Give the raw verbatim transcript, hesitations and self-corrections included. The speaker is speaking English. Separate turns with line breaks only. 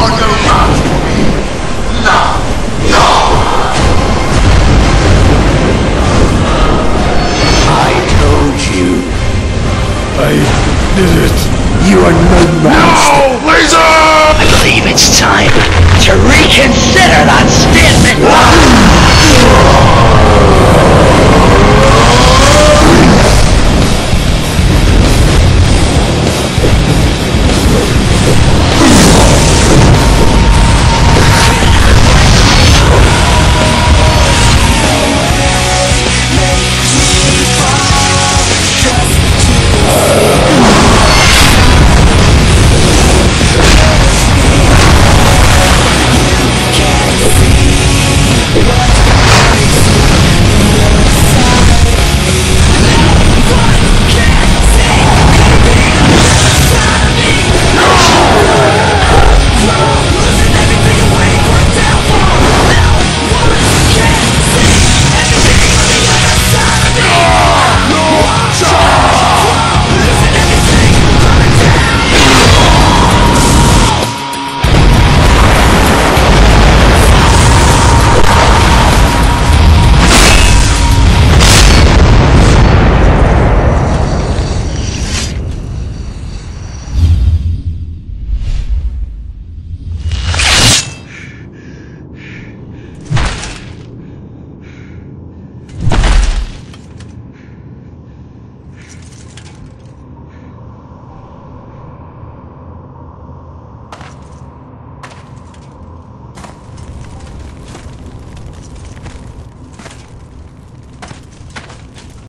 are no match for me. Now, now!
I told you. I did it. You are no match.
No! Laser!
I believe it's time to reconsider that statement.